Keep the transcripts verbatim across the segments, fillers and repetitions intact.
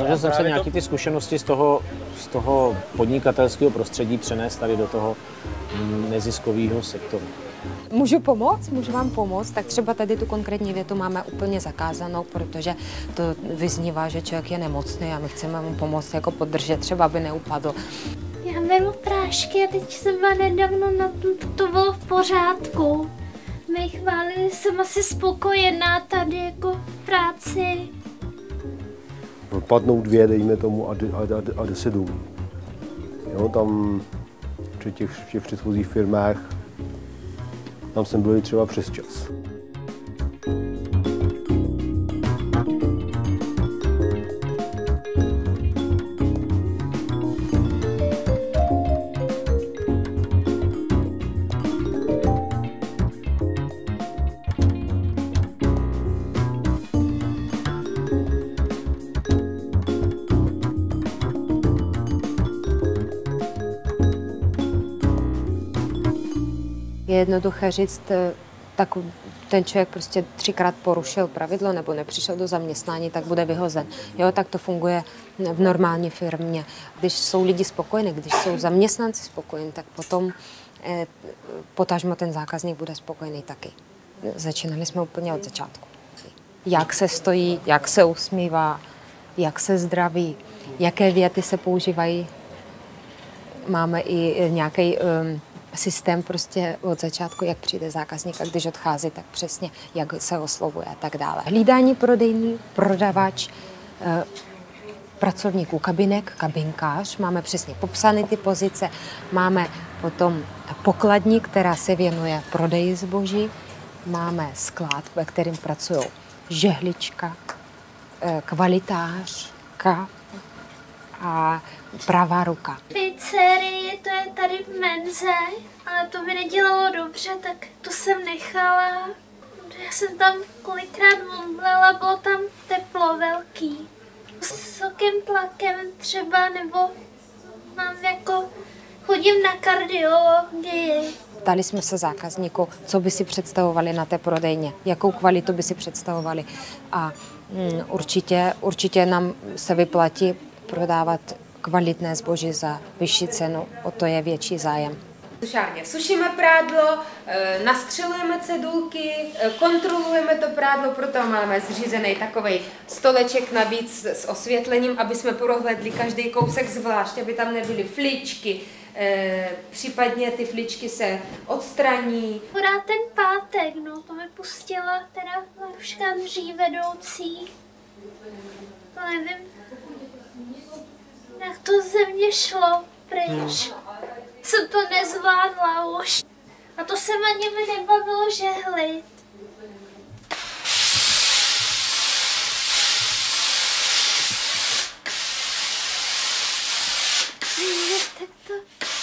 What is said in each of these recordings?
Snažil jsem se nějaký ty zkušenosti z toho, z toho podnikatelského prostředí přenést tady do toho neziskového sektoru. Můžu pomoct? Můžu vám pomoct? Tak třeba tady tu konkrétní větu máme úplně zakázanou, protože to vyznívá, že člověk je nemocný a my chceme mu pomoct jako podržet, třeba aby neupadl. Já beru prášky a teď jsem byla nedávno na to, to bylo v pořádku. My chválili, jsem asi spokojená tady jako v práci. Padnou dvě, dejme tomu, a, a, a jde se domů. Jo, tam při těch, v těch předchozích firmách tam jsem byl třeba přes čas. Je jednoduché říct, tak ten člověk prostě třikrát porušil pravidlo nebo nepřišel do zaměstnání, tak bude vyhozen. Jo, tak to funguje v normální firmě. Když jsou lidi spokojení, když jsou zaměstnanci spokojení, tak potom eh, potažmo ten zákazník bude spokojený taky. Začínali jsme úplně od začátku. Jak se stojí, jak se usmívá, jak se zdraví, jaké věty se používají. Máme i nějaký um, systém prostě od začátku, jak přijde zákazník a když odchází, tak přesně, jak se oslovuje a tak dále. Hlídání prodejní, prodavač, eh, pracovníků kabinek, kabinkář, máme přesně popsané ty pozice, máme potom pokladní, která se věnuje prodeji zboží, máme sklad, ve kterém pracují žehlička, eh, kvalitářka a pravá ruka. Pizzerie, to je tady v menze, ale to mi nedělalo dobře, tak to jsem nechala. Já jsem tam kolikrát omdlela, bylo tam teplo velký. S vysokým tlakem třeba, nebo mám jako, chodím na kardiologii. Ptali jsme se zákazníků, co by si představovali na té prodejně, jakou kvalitu by si představovali. A mm, určitě, určitě nám se vyplatí prodávat kvalitné zboží za vyšší cenu, o to je větší zájem. Sušárně sušíme prádlo, nastřelujeme cedulky, kontrolujeme to prádlo, proto máme zřízený takový stoleček navíc s osvětlením, aby jsme prohlédli každý kousek zvlášť, aby tam nebyly fličky, případně ty fličky se odstraní. Akorát ten pátek, no, to mi pustila teda Maruška dřívedoucí, to nevím, jak to ze mě šlo pryč. Jsem to nezvládla už. A to se ani mi nebavilo žehlit. Tak to...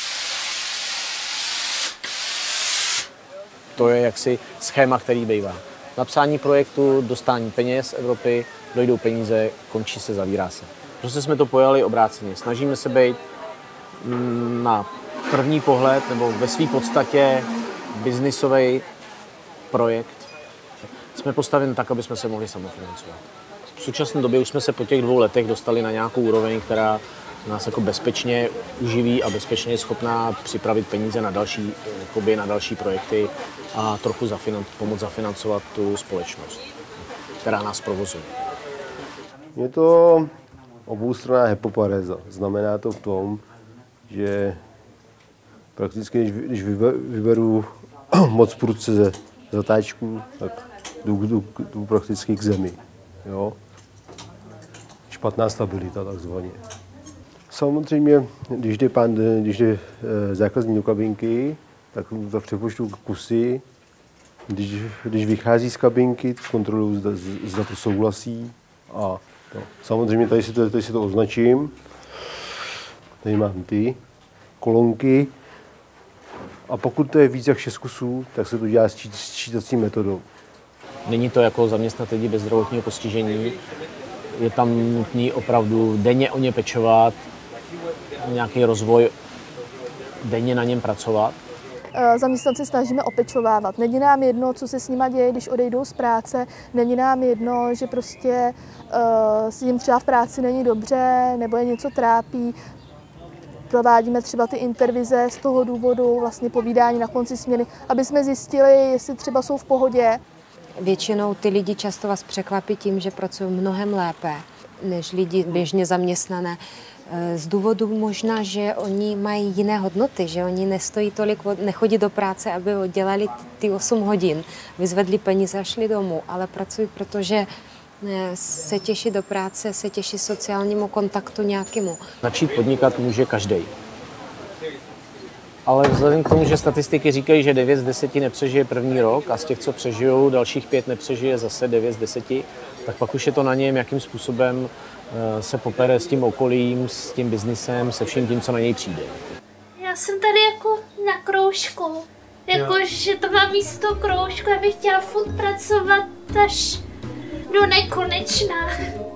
To je jaksi schéma, který bývá. Napsání projektu, dostání peněz z Evropy, dojdou peníze, končí se, zavírá se. Prostě jsme to pojali obráceně. Snažíme se být na první pohled nebo ve své podstatě biznisový projekt. Jsme postaveni tak, aby jsme se mohli samofinancovat. V současné době už jsme se po těch dvou letech dostali na nějakou úroveň, která nás jako bezpečně uživí a bezpečně je schopná připravit peníze na další, jakoby na další projekty a trochu zafinan- pomoct zafinancovat tu společnost, která nás provozuje. Je to oboustranná hypoparéza. Znamená to v tom, že prakticky, když, když vyberu moc prudce ze zatáčků, tak jdu, jdu, jdu prakticky k zemi. Jo? Špatná stabilita takzvaně. Samozřejmě, když jde, pán, když jde zákazník do kabinky, tak, tak přepočtu kusy. Když, když vychází z kabinky, zkontroluji, zda, zda to souhlasí. A to. Samozřejmě tady si, to, tady si to označím. Tady mám ty kolonky. A pokud to je víc jak šest kusů, tak se to dělá s sčítací metodou. Není to jako zaměstnat lidi bez zdravotního postižení. Je tam nutný opravdu denně o ně pečovat, nějaký rozvoj, denně na něm pracovat. zaměstnance snažíme opečovávat. Není nám jedno, co se s nima děje, když odejdou z práce, není nám jedno, že prostě uh, s jim třeba v práci není dobře nebo je něco trápí. Provádíme třeba ty intervize z toho důvodu, vlastně povídání na konci směny, aby jsme zjistili, jestli třeba jsou v pohodě. Většinou ty lidi často vás překvapí tím, že pracují mnohem lépe než lidi běžně zaměstnané. Z důvodu možná, že oni mají jiné hodnoty, že oni nestojí tolik, nechodí do práce, aby dělali ty osm hodin, vyzvedli peníze a šli domů, ale pracují, protože se těší do práce, se těší sociálnímu kontaktu nějakému. Začít podnikat může každý. Ale vzhledem k tomu, že statistiky říkají, že devět z deseti nepřežije první rok a z těch, co přežijou, dalších pět nepřežije zase devět z deseti, tak pak už je to na něm, jakým způsobem se popere s tím okolím, s tím biznisem, se vším tím, co na něj přijde. Já jsem tady jako na kroužku. Jako, že to má místo kroužku, abych chtěla furt pracovat až do nekonečna.